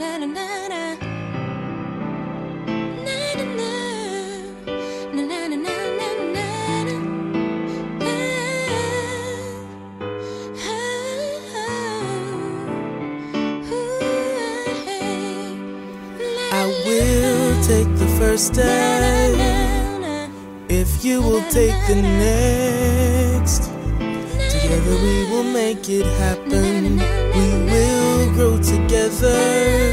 I will take the first step if you will take the next. Together we will make it happen. We will grow together.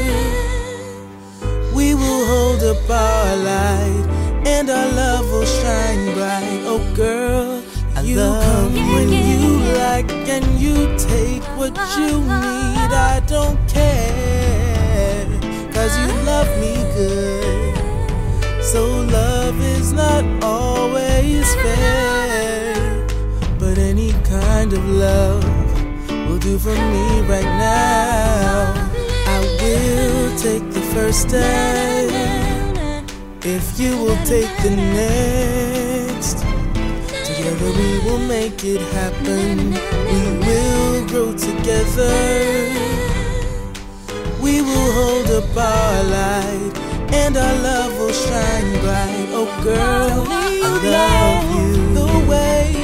We will hold up our light, and our love will shine bright. Oh girl, you come when you like, and you take what you need. I don't care, 'cause you love me good. So love is not always fair, but any kind of love will do for me right now. I will take the first step if you will take the next. Together we will make it happen. We will grow together. We will hold up our light, and our love will shine bright. Oh girl, I love you the way